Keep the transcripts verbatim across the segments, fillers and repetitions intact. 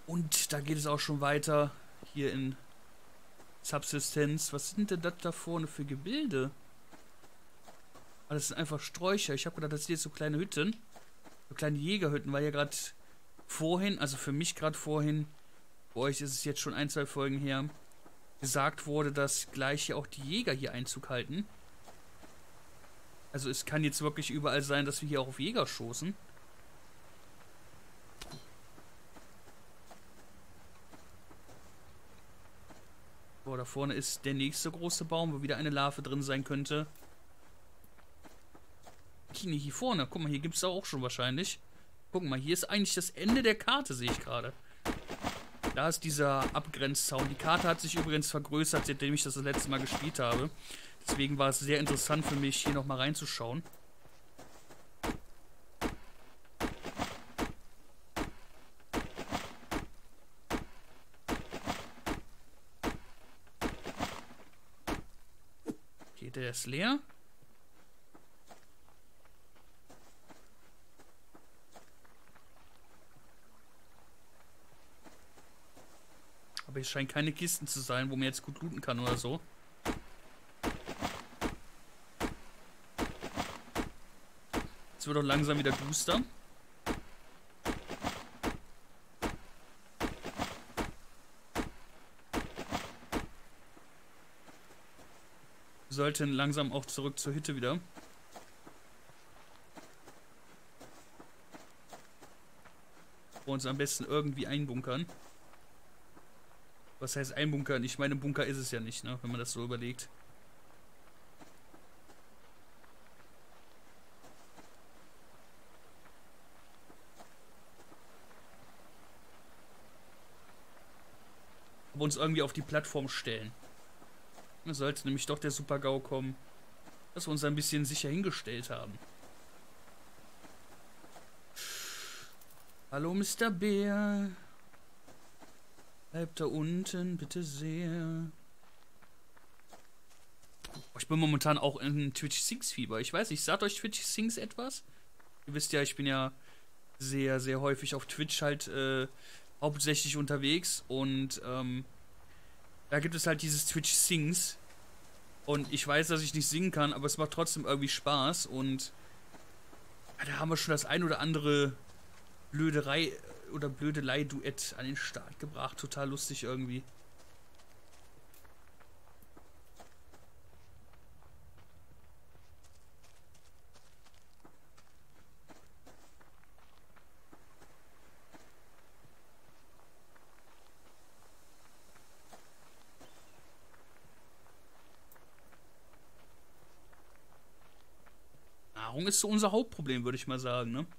Und da geht es auch schon weiter. Hier in Subsistenz. Was sind denn das da vorne für Gebilde? Ah, das sind einfach Sträucher. Ich habe gedacht, das sind jetzt so kleine Hütten. So kleine Jägerhütten, weil ja gerade vorhin, also für mich gerade vorhin, bei euch ist es jetzt schon ein, zwei Folgen her, gesagt wurde, dass gleich hier auch die Jäger hier Einzug halten. Also es kann jetzt wirklich überall sein, dass wir hier auch auf Jäger stoßen. Boah, da vorne ist der nächste große Baum, wo wieder eine Larve drin sein könnte. Hier, hier vorne, guck mal, hier gibt es auch schon wahrscheinlich. Guck mal, hier ist eigentlich das Ende der Karte, sehe ich gerade. Da ist dieser Abgrenzzaun. Die Karte hat sich übrigens vergrößert, seitdem ich das das letzte Mal gespielt habe. Deswegen war es sehr interessant für mich, hier nochmal reinzuschauen. Okay, der ist leer. Aber hier scheinen keine Kisten zu sein, wo man jetzt gut looten kann oder so. Jetzt wird doch langsam wieder duster. Wir sollten langsam auch zurück zur Hütte wieder. Wo uns am besten irgendwie einbunkern. Was heißt einbunkern? Ich meine, Bunker ist es ja nicht, ne? Wenn man das so überlegt. Aber uns irgendwie auf die Plattform stellen. Da sollte nämlich doch der Super-GAU kommen, dass wir uns ein bisschen sicher hingestellt haben. Hallo, Mister Bär. Bleib da unten, bitte sehr. Ich bin momentan auch in Twitch Sings Fieber. Ich weiß nicht, sagt euch Twitch Sings etwas? Ihr wisst ja, ich bin ja sehr, sehr häufig auf Twitch halt äh, hauptsächlich unterwegs. Und ähm, da gibt es halt dieses Twitch Sings. Und ich weiß, dass ich nicht singen kann, aber es macht trotzdem irgendwie Spaß. Und ja, da haben wir schon das ein oder andere Blöderei oder Blödelei-Duett an den Start gebracht. Total lustig irgendwie. Nahrung ist so unser Hauptproblem, würde ich mal sagen, ne?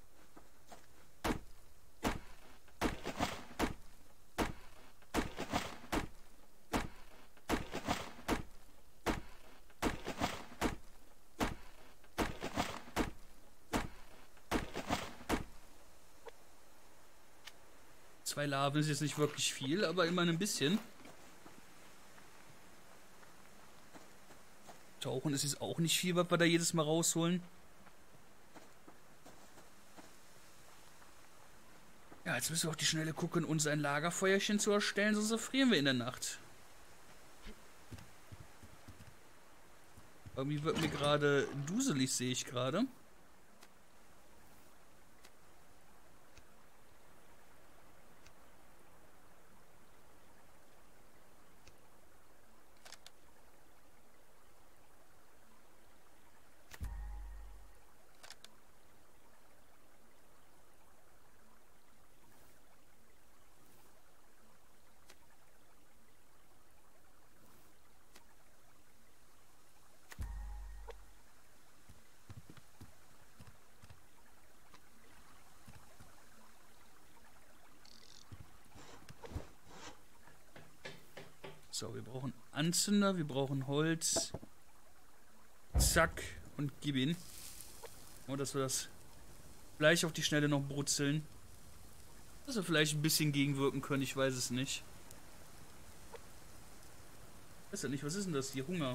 Zwei Larven ist jetzt nicht wirklich viel, aber immerhin ein bisschen. Tauchen ist jetzt auch nicht viel, was wir da jedes Mal rausholen. Ja, jetzt müssen wir auf die Schnelle gucken, uns ein Lagerfeuerchen zu erstellen, sonst erfrieren wir in der Nacht. Irgendwie wird mir gerade duselig, sehe ich gerade. So, wir brauchen Anzünder, wir brauchen Holz. Zack und gib ihn. Und dass wir das gleich auf die Schnelle noch brutzeln. Dass wir vielleicht ein bisschen gegenwirken können, ich weiß es nicht. Ich weiß ja nicht, was ist denn das hier? Hunger.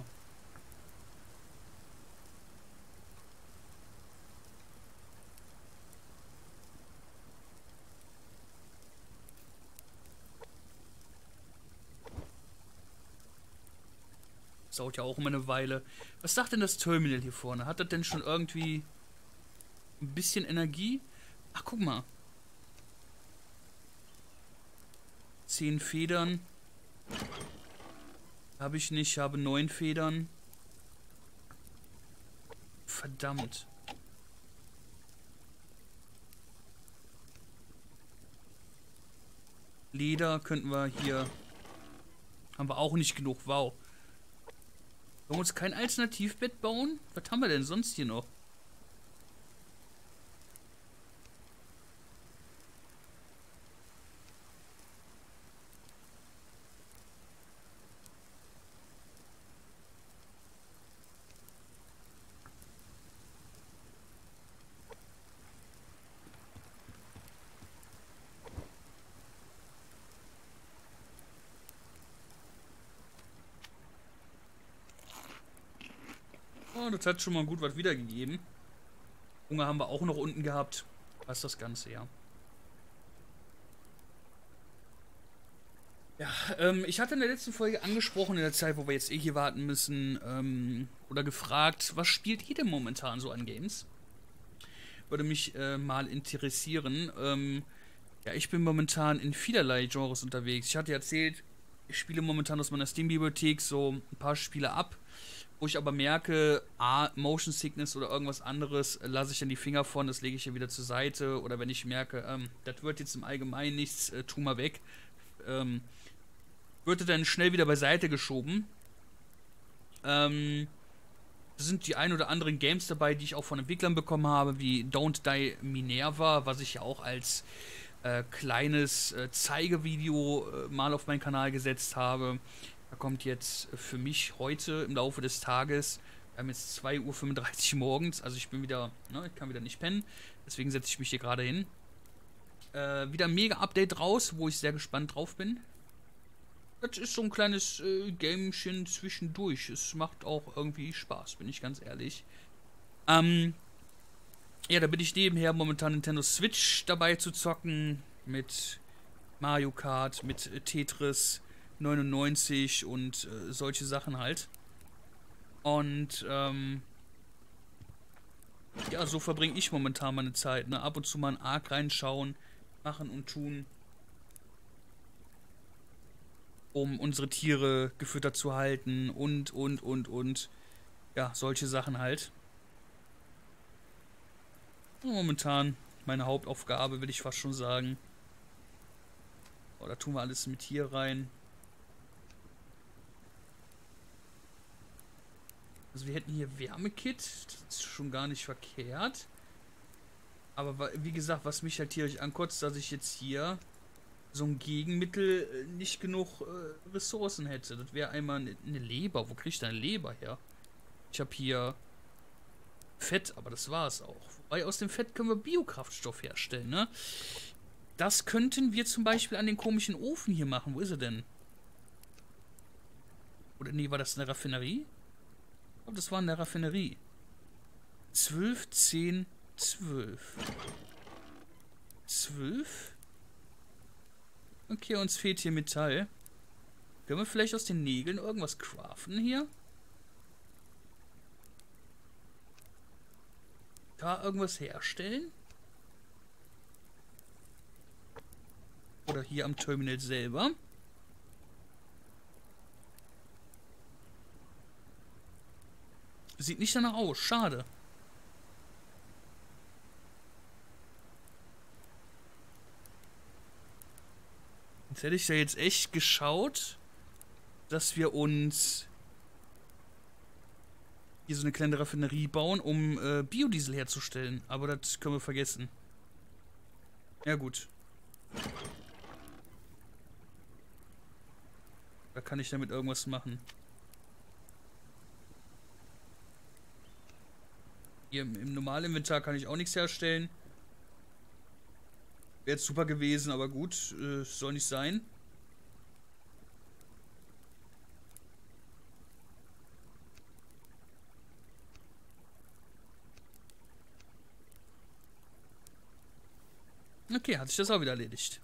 Das dauert ja auch immer eine Weile. Was sagt denn das Terminal hier vorne? Hat das denn schon irgendwie ein bisschen Energie? Ach, guck mal. Zehn Federn. Habe ich nicht, habe neun Federn. Verdammt. Leder könnten wir hier... Haben wir auch nicht genug, wow. Wollen wir uns kein Alternativbett bauen? Was haben wir denn sonst hier noch? Oh, das hat schon mal gut was wiedergegeben. Hunger haben wir auch noch unten gehabt. Was ist das Ganze, ja. Ja, ähm, ich hatte in der letzten Folge angesprochen, in der Zeit, wo wir jetzt eh hier warten müssen, ähm, oder gefragt, was spielt ihr denn momentan so an Games? Würde mich äh, mal interessieren. Ähm, ja, ich bin momentan in vielerlei Genres unterwegs. Ich hatte erzählt, ich spiele momentan aus meiner Steam-Bibliothek so ein paar Spiele ab, wo ich aber merke, A, Motion Sickness oder irgendwas anderes, äh, lasse ich dann die Finger von, das lege ich ja wieder zur Seite. Oder wenn ich merke, ähm, das wird jetzt im Allgemeinen nichts, äh, tu mal weg. Ähm, Wird dann schnell wieder beiseite geschoben. Ähm, da sind die ein oder anderen Games dabei, die ich auch von Entwicklern bekommen habe, wie Don't Die Minerva, was ich ja auch als äh, kleines äh, Zeigevideo äh, mal auf meinen Kanal gesetzt habe. Da kommt jetzt für mich heute im Laufe des Tages, wir haben jetzt zwei Uhr fünfunddreißig morgens, also ich bin wieder, ne, ich kann wieder nicht pennen, deswegen setze ich mich hier gerade hin. Äh, wieder ein Mega-Update raus, wo ich sehr gespannt drauf bin. Das ist so ein kleines äh, Gamechen zwischendurch. Es macht auch irgendwie Spaß, bin ich ganz ehrlich. Ähm, ja, da bin ich nebenher momentan Nintendo Switch dabei zu zocken. Mit Mario Kart, mit äh, Tetris neunundneunzig und äh, solche Sachen halt. Und, ähm, ja, so verbringe ich momentan meine Zeit. Ne? Ab und zu mal ein Arc reinschauen, machen und tun, um unsere Tiere gefüttert zu halten und, und, und, und. Ja, solche Sachen halt. Und momentan meine Hauptaufgabe, will ich fast schon sagen. Oh, da tun wir alles mit hier rein. Also wir hätten hier Wärmekit. Das ist schon gar nicht verkehrt. Aber wie gesagt, was mich halt tierisch ankotzt, dass ich jetzt hier so ein Gegenmittel nicht genug äh, Ressourcen hätte. Das wäre einmal eine, eine Leber. Wo kriege ich da eine Leber her? Ich habe hier Fett, aber das war es auch. Wobei aus dem Fett können wir Biokraftstoff herstellen, ne? Das könnten wir zum Beispiel an den komischen Ofen hier machen. Wo ist er denn? Oder nee, war das eine Raffinerie? Ich glaube, das war eine Raffinerie. zwölf, zehn, zwölf. zwölf? Okay, uns fehlt hier Metall. Können wir vielleicht aus den Nägeln irgendwas craften hier? Da irgendwas herstellen? Oder hier am Terminal selber? Sieht nicht danach aus, schade. Jetzt hätte ich ja jetzt echt geschaut, dass wir uns hier so eine kleine Raffinerie bauen, um äh, Biodiesel herzustellen. Aber das können wir vergessen. Ja gut. Da kann ich damit irgendwas machen. Hier im, im normalen Inventar kann ich auch nichts herstellen. Wäre jetzt super gewesen, aber gut, äh, soll nicht sein. Okay, hat sich das auch wieder erledigt.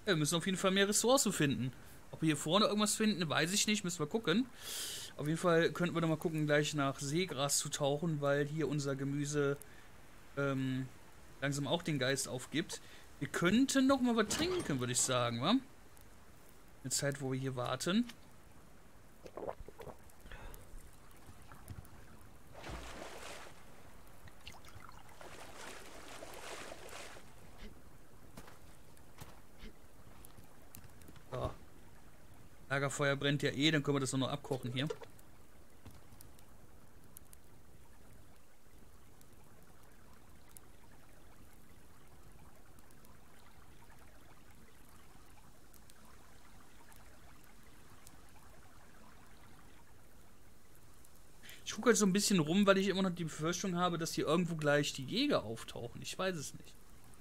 Ja, wir müssen auf jeden Fall mehr Ressourcen finden. Ob wir hier vorne irgendwas finden, weiß ich nicht. Müssen wir gucken. Auf jeden Fall könnten wir doch mal gucken, gleich nach Seegras zu tauchen, weil hier unser Gemüse ähm, langsam auch den Geist aufgibt. Wir könnten noch mal was trinken, würde ich sagen, wa? Eine Zeit, wo wir hier warten. So. Lagerfeuer brennt ja eh, dann können wir das nur noch abkochen hier. Ich gucke halt so ein bisschen rum, weil ich immer noch die Befürchtung habe, dass hier irgendwo gleich die Jäger auftauchen. Ich weiß es nicht.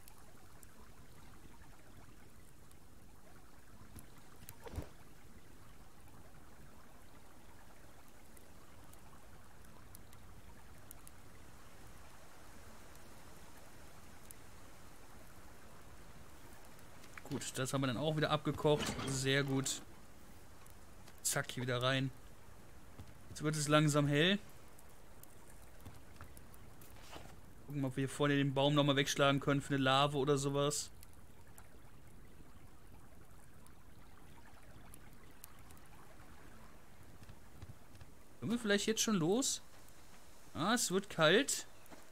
Gut, das haben wir dann auch wieder abgekocht. Sehr gut. Zack, hier wieder rein. Jetzt wird es langsam hell. Gucken, ob wir hier vorne den Baum nochmal wegschlagen können für eine Larve oder sowas. Können wir vielleicht jetzt schon los? Ah, es wird kalt.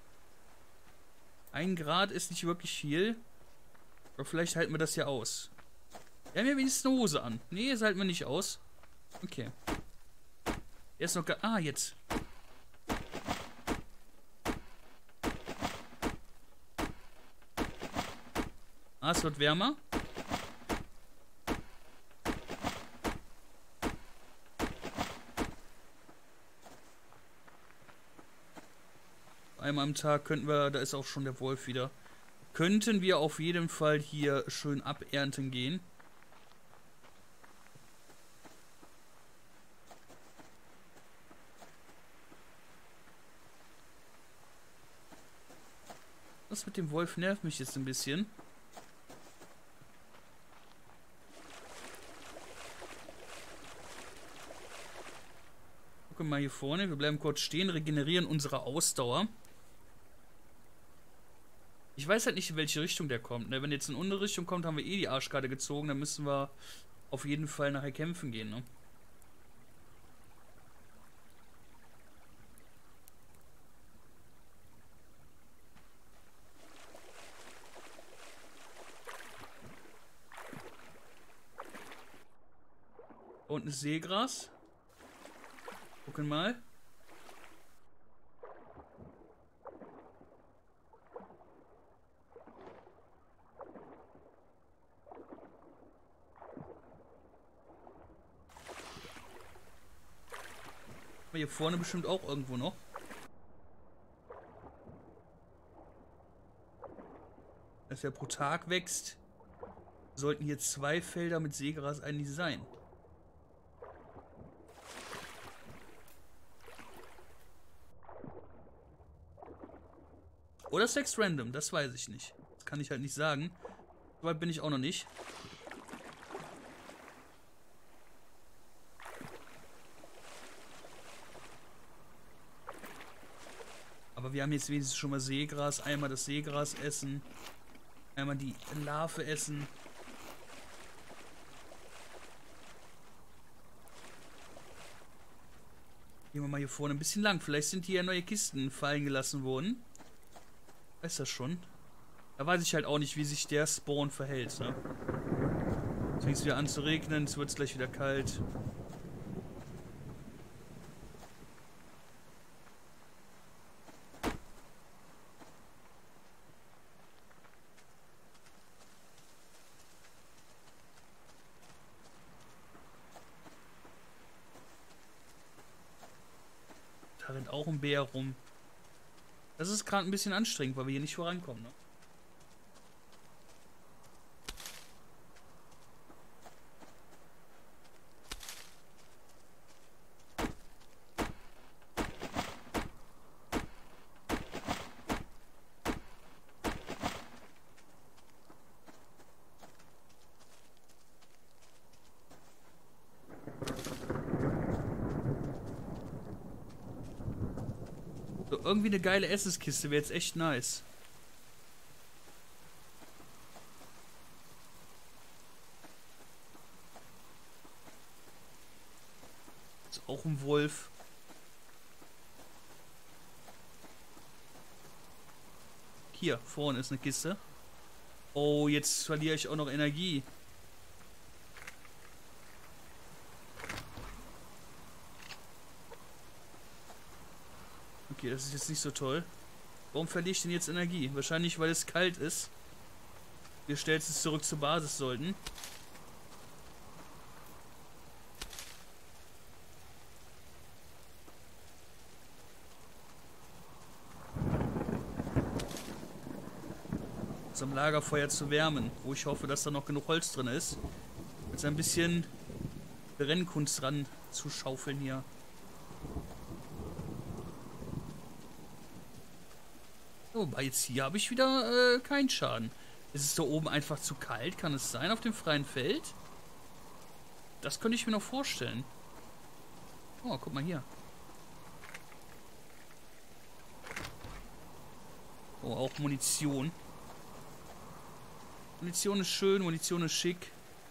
Ein Grad ist nicht wirklich viel. Aber vielleicht halten wir das ja aus. Wir haben ja wenigstens eine Hose an. Nee, das halten wir nicht aus. Okay. Er ist noch gar... Ah, jetzt. Ah, es wird wärmer. Einmal am Tag könnten wir... Da ist auch schon der Wolf wieder. Könnten wir auf jeden Fall hier schön abernten gehen. Das mit dem Wolf nervt mich jetzt ein bisschen. Gucken wir mal hier vorne. Wir bleiben kurz stehen, regenerieren unsere Ausdauer. Ich weiß halt nicht, in welche Richtung der kommt. Ne? Wenn jetzt in unsere Richtung kommt, haben wir eh die Arschkarte gezogen. Dann müssen wir auf jeden Fall nachher kämpfen gehen. Ne? Unten ist Seegras. Gucken mal. Hier vorne bestimmt auch irgendwo noch. Dass er pro Tag wächst, sollten hier zwei Felder mit Seegras eigentlich sein. Oder Sex Random, das weiß ich nicht. Das kann ich halt nicht sagen. So weit bin ich auch noch nicht. Aber wir haben jetzt wenigstens schon mal Seegras. Einmal das Seegras essen. Einmal die Larve essen. Gehen wir mal hier vorne ein bisschen lang. Vielleicht sind hier ja neue Kisten fallen gelassen worden. Weiß das schon. Da weiß ich halt auch nicht, wie sich der Spawn verhält. Ne? Jetzt fängt es wieder an zu regnen. Es wird gleich wieder kalt. Da rennt auch ein Bär rum. Das ist gerade ein bisschen anstrengend, weil wir hier nicht vorankommen. Ne? irgendwie eine geile Essenskiste wäre jetzt echt nice. Ist auch ein Wolf. Hier, vorne ist eine Kiste. Oh, jetzt verliere ich auch noch Energie. Okay, das ist jetzt nicht so toll. Warum verliere ich denn jetzt Energie? Wahrscheinlich, weil es kalt ist. Wir schnellstens zurück zur Basis sollten. Am Lagerfeuer zu wärmen, wo ich hoffe, dass da noch genug Holz drin ist. Jetzt ein bisschen Brennkunst ran zu schaufeln hier. Wobei jetzt hier habe ich wieder äh, keinen Schaden. Ist es da oben einfach zu kalt? Kann es sein auf dem freien Feld? Das könnte ich mir noch vorstellen. Oh, guck mal hier. Oh, auch Munition. Munition ist schön, Munition ist schick.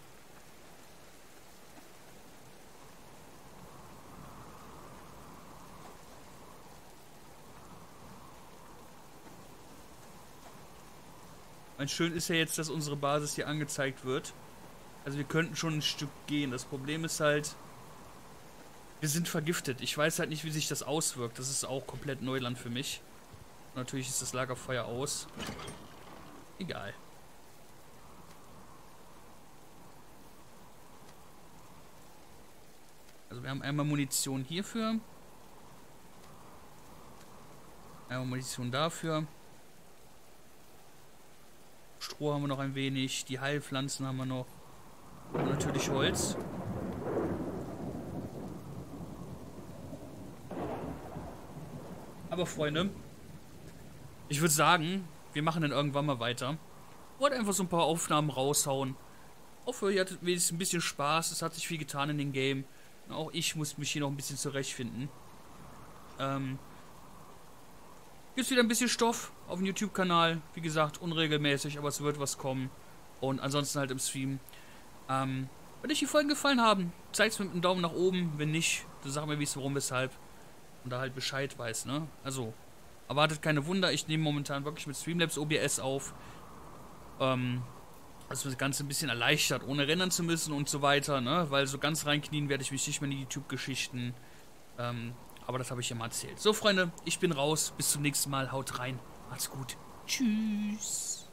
Mein schön ist ja jetzt, dass unsere Basis hier angezeigt wird. Also wir könnten schon ein Stück gehen. Das Problem ist halt, wir sind vergiftet. Ich weiß halt nicht, wie sich das auswirkt. Das ist auch komplett Neuland für mich. Und natürlich ist das Lagerfeuer aus. Egal. Also wir haben einmal Munition hierfür. Einmal Munition dafür. Stroh haben wir noch ein wenig. Die Heilpflanzen haben wir noch. Und natürlich Holz. Aber Freunde, ich würde sagen, wir machen dann irgendwann mal weiter. Ich wollte einfach so ein paar Aufnahmen raushauen. Hoffe, ihr hattet wenigstens ein bisschen Spaß. Es hat sich viel getan in dem Game. Auch ich muss mich hier noch ein bisschen zurechtfinden. Ähm, Gibt wieder ein bisschen Stoff auf dem YouTube-Kanal. Wie gesagt, unregelmäßig, aber es wird was kommen. Und ansonsten halt im Stream. Ähm, wenn euch die Folgen gefallen haben, zeigt es mir mit einem Daumen nach oben. Wenn nicht, dann sag mir, wie es warum, weshalb. Und da halt Bescheid weiß, ne? Also, erwartet keine Wunder. Ich nehme momentan wirklich mit Streamlabs O B S auf. Ähm... Also das Ganze ein bisschen erleichtert, ohne rennen zu müssen und so weiter, ne? Weil so ganz reinknien werde ich mich nicht mehr in die YouTube-Geschichten. Ähm, aber das habe ich ja mal erzählt. So, Freunde, ich bin raus. Bis zum nächsten Mal. Haut rein. Macht's gut. Tschüss.